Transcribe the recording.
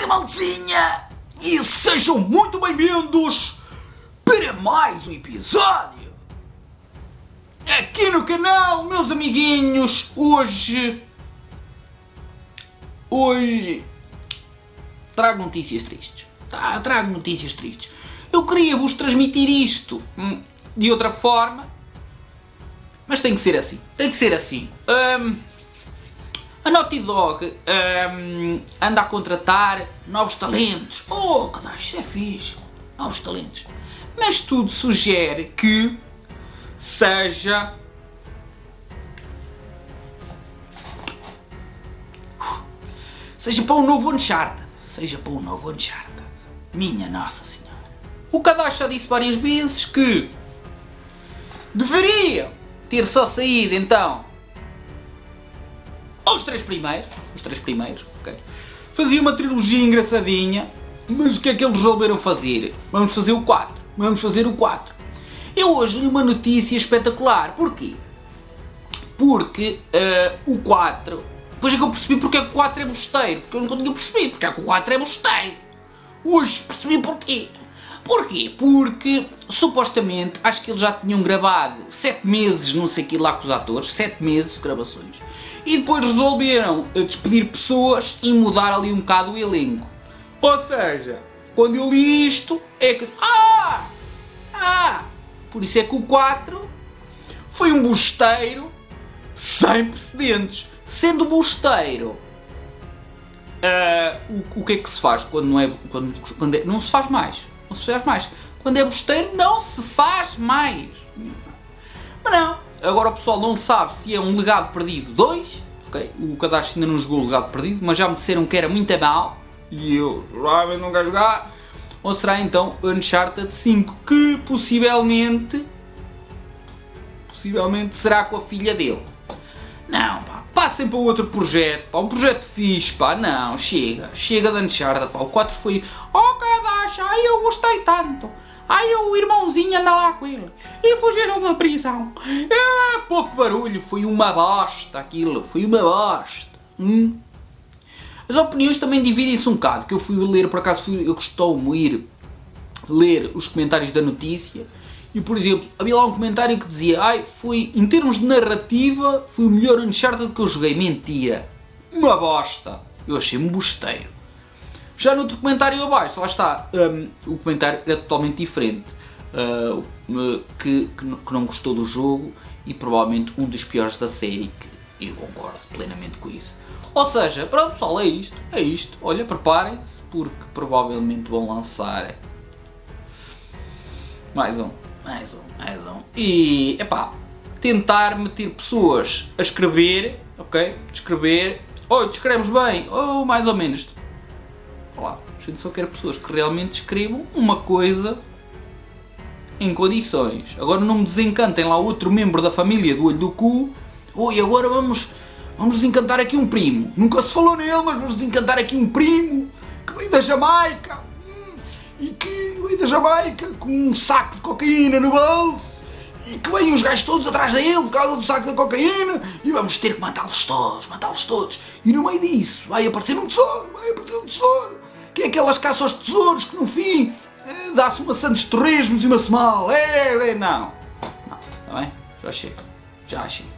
dia, maltezinha! E sejam muito bem-vindos para mais um episódio aqui no canal, meus amiguinhos. Hoje trago notícias tristes. Trago notícias tristes. Eu queria vos transmitir isto de outra forma, mas tem que ser assim. Tem que ser assim. A Naughty Dog anda a contratar novos talentos. Oh, cadastro, isso é fixe. Novos talentos. Mas tudo sugere que seja para um novo Uncharted. Seja para um novo Uncharted. Minha Nossa Senhora. O cadastro já disse várias vezes que deveriam ter só saído então os três primeiros, ok? Fazia uma trilogia engraçadinha, mas o que é que eles resolveram fazer? Vamos fazer o 4. Eu hoje li uma notícia espetacular. Porquê? Porque o 4... Depois é que eu percebi porque é que o 4 é mosteiro. Porque eu nunca tinha percebido porque é que o 4 é mosteiro. Hoje percebi porquê. Porquê? Porque, supostamente, acho que eles já tinham gravado 7 meses, não sei o que lá com os atores, 7 meses de gravações. E depois resolveram despedir pessoas e mudar ali um bocado o elenco. Ou seja, quando eu li isto, é que... Por isso é que o 4 foi um bosteiro sem precedentes. Sendo bosteiro, o que é que se faz quando não é... não se faz mais. Não se faz mais. Quando é bosteiro, não se faz mais. Mas não. Agora o pessoal não sabe se é um Legado Perdido 2. Okay? O cadastro ainda não jogou o Legado Perdido, mas já me disseram que era muito mal. E eu realmente não quero jogar. Ou será então Uncharted 5, que possivelmente será com a filha dele. Não, pá. Passem para outro projeto, pá. Um projeto fixe, pá. Não, chega de Uncharted, pá. O 4 foi... Oh, cadastro, eu gostei tanto. O irmãozinho anda lá com ele. E fugiram da prisão. Pouco barulho, foi uma bosta aquilo. Foi uma bosta. As opiniões também dividem-se um bocado. Que eu fui ler, por acaso, eu costumo ir ler os comentários da notícia. E, por exemplo, havia lá um comentário que dizia: foi, em termos de narrativa, foi o melhor Uncharted que eu joguei. Mentira. Uma bosta. Eu achei-me bosteiro. Já no outro comentário abaixo, lá está, o comentário era totalmente diferente. Que não gostou do jogo e provavelmente um dos piores da série, que eu concordo plenamente com isso. Ou seja, pronto pessoal, é isto. Olha, preparem-se, porque provavelmente vão lançar mais um. E, tentar meter pessoas a escrever, ok? Escrever, descreves bem, ou mais ou menos. Olá, a gente só quer pessoas que realmente escrevam uma coisa em condições. Agora não me desencantem lá outro membro da família do olho do cu. Agora vamos desencantar aqui um primo. Nunca se falou nele, mas vamos desencantar aqui um primo que veio da Jamaica. Com um saco de cocaína no bolso. E que vêm os gajos todos atrás dele por causa do saco da cocaína. E vamos ter que matá-los todos. E no meio disso vai aparecer um tesouro. Que é aquelas caças aos tesouros que no fim dá-se uma Santos Torresmos e uma Small. Não, está bem? Já chega.